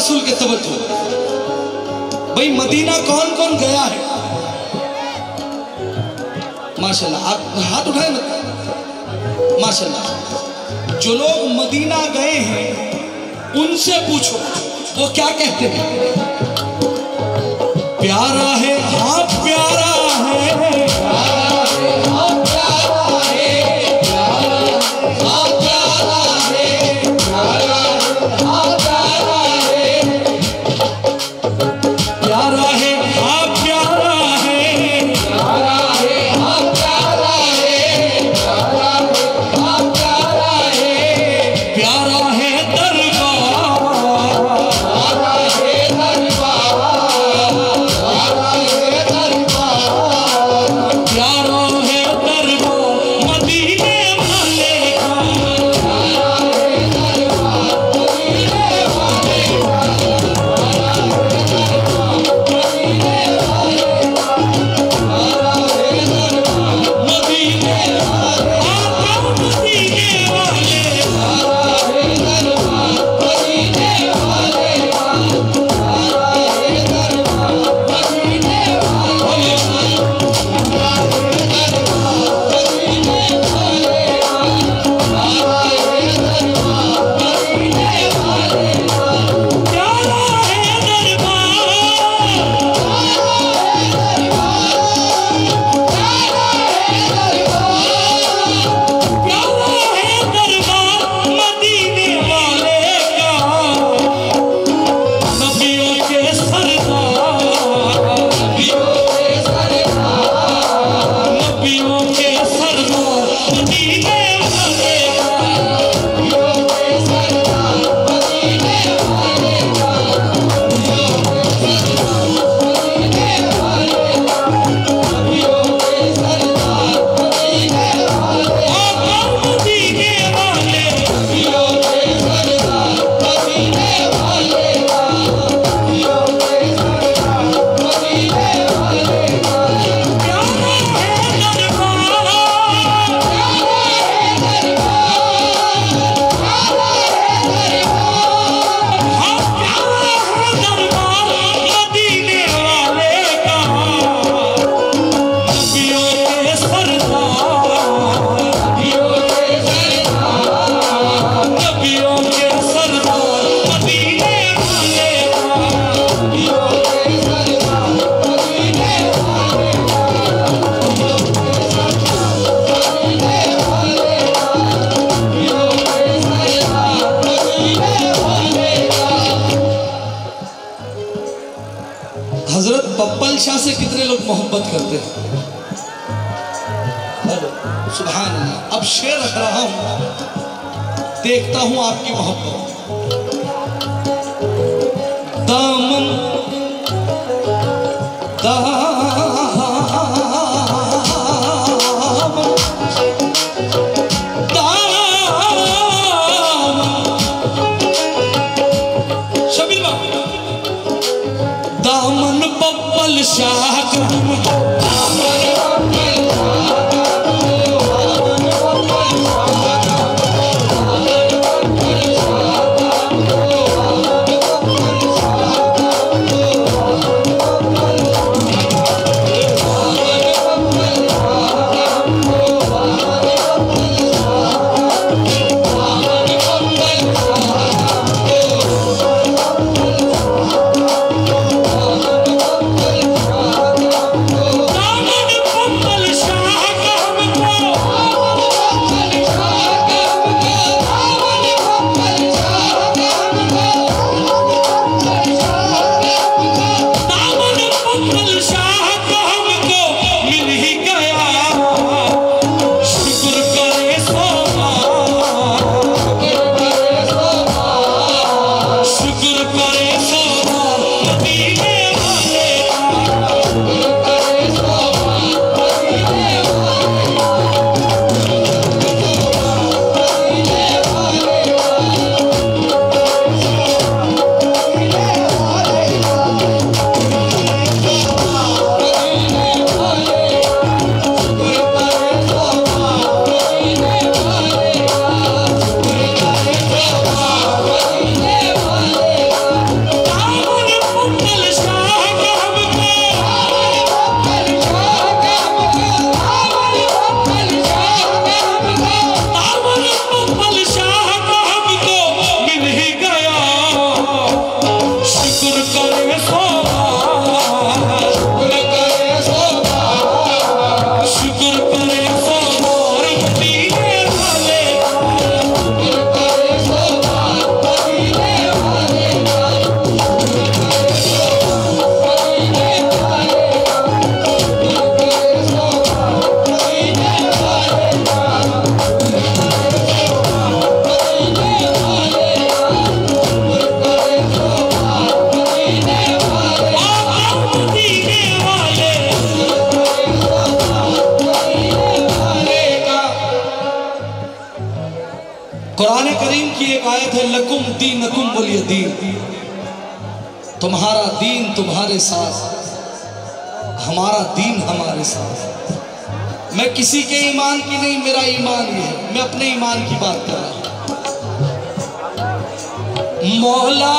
रसूल के तवज्जो। भाई मदीना कौन कौन गया है? माशाल्लाह, आप हाथ उठाए मत। माशाल्लाह, जो लोग मदीना गए हैं उनसे पूछो वो क्या कहते हैं। प्यारा है, हाँ प्यारा है, प्यारा है, हाँ प्यारा है, प्यारा, हाँ प्यारा है, प्यारा, हाँ प्यारा है, प्यारा है, हाँ प्यारा है, प्यारा है, हाँ प्यारा है, प्यारा, हाँ प्यारा है, प्यारा है दरबार, प्यारा है दरबार, प्यारा है दरबार, प्यारा है दरबार मदीने वाले का, प्यारा है दरबार मदीने वाले का, प्यारा है दरबार मदीने वाले का, प्यारा है दरबार मदीने वाले, आका मदीने वाले, प्यारा है दरबार मदीने वाले का, प्यारा है दरबार मदीने वाले का, प्यारा है दरबार मदीने वाले का, प्यारा है दरबार मदीने वाले का, प्यारा है दरबार मदीने वाले का, नबियों के सरदार, नबियों के सरदार, नबियों के सरदार मदीने वाले का, नबियों के सरदार मदीने वाले का, नबियों के सरदार मदीने वाले का, नबियों के सरदार मदीने वाले, आका मदीने वाले, नबियों के सरदार मदीने वाले का, नबियों के सरदार मदीने वाले का, प्यारा है दरबार, प्यारा है दरबार, प्यारा है दरबार, हाँ प्यारा है दरबार मदीने वाले का, नबियों के सरदार, नबियों के सरदार, नबियों के सरदार मदीने वाले का, नबियों के सरदार मदीने वाले का, नबियों के सरदार मदीने वाले का, नबियों के सरदार मदीने वाले का। हजरत बब्बल शाह से कितने लोग मोहब्बत करते हैं? हेलो, सुभान अल्लाह। अब शेर रख रहा हूं, देखता हूं आपकी मोहब्बत। दामन दामन दामन शबीर बाबू, दामन बब्बल शाह का, दामन बब्बल शाह का, दामन बब्बल शाह का, दामन बब्बल शाह का, दामन बब्बल शाह का, कुरान करीम की एक आयत है, लकुम दीनकुम वलिय दीन, तुम्हारा दीन तुम्हारे साथ, हमारा दीन हमारे साथ। मैं किसी के ईमान की नहीं, मेरा ईमान ये है, मैं अपने ईमान की बात कर रहा हूं। मौला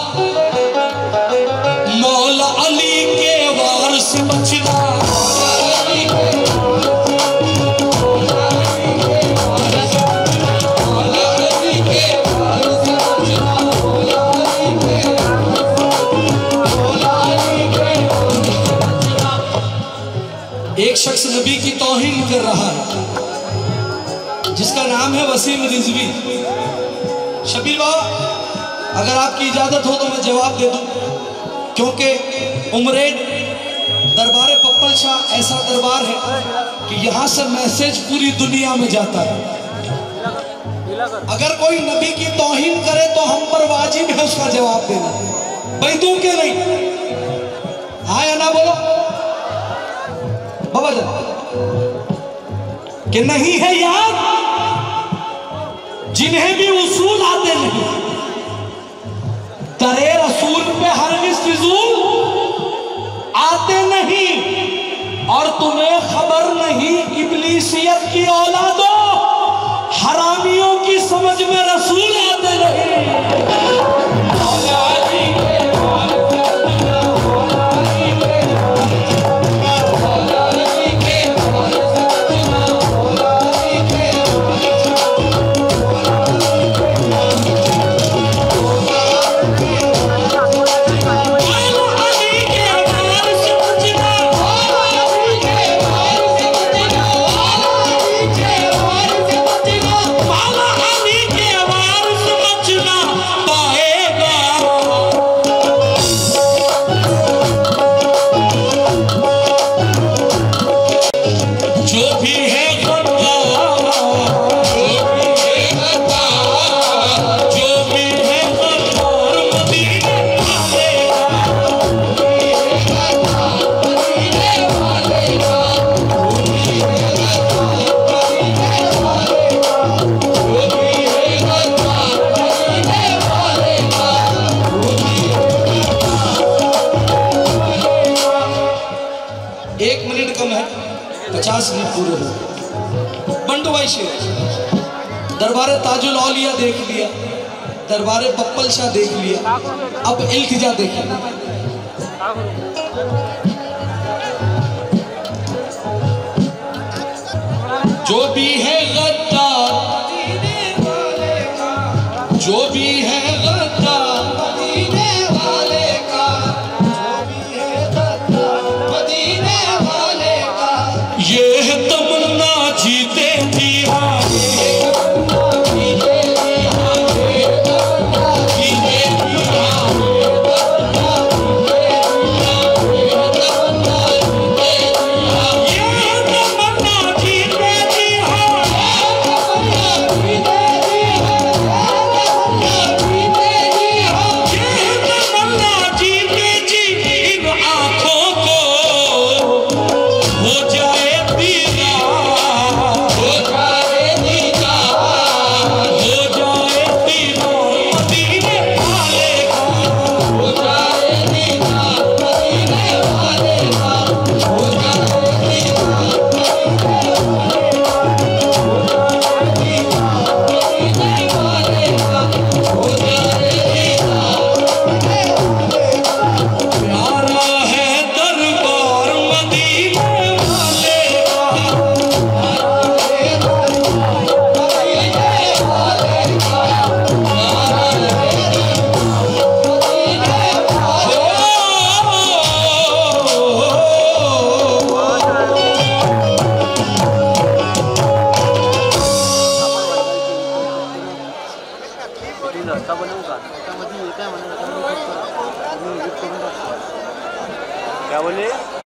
मौला अली के वार से बचना, एक शख्स नबी की तौहीन कर रहा है जिसका नाम है वसीम रिजवी। शबीर बाबा, अगर आपकी इजाजत हो तो मैं जवाब दे दूं, क्योंकि उमरेड दरबार पप्पल शाह ऐसा दरबार है कि यहाँ से मैसेज पूरी दुनिया में जाता है। अगर कोई नबी की तौहीन करे तो हम पर वाजिब है उसका जवाब देना, भाई तू क्या नहीं, हाँ या ना बोलो बाबा जान, कि नहीं है याद जिन्हें भी उसूल आते नहीं, दरे रसूल पे हरगिज़ फिजूल आते नहीं, और तुम्हें खबर नहीं इब्लीसियत की औलादो, हरामियों की समझ में रसूल आते नहीं। पूरे हो बंटू भाई शेर, दरबारे ताजुल औलिया देख लिया, दरबारे पप्पल शाह देख लिया, अब इल्तिजा देखिए। जो भी है गद्दार, जो भी है गद्दार मदीने वाले का, जो भी है गद्दार मदीने वाले का, ये है तमन्ना जीते थी क्या बोले।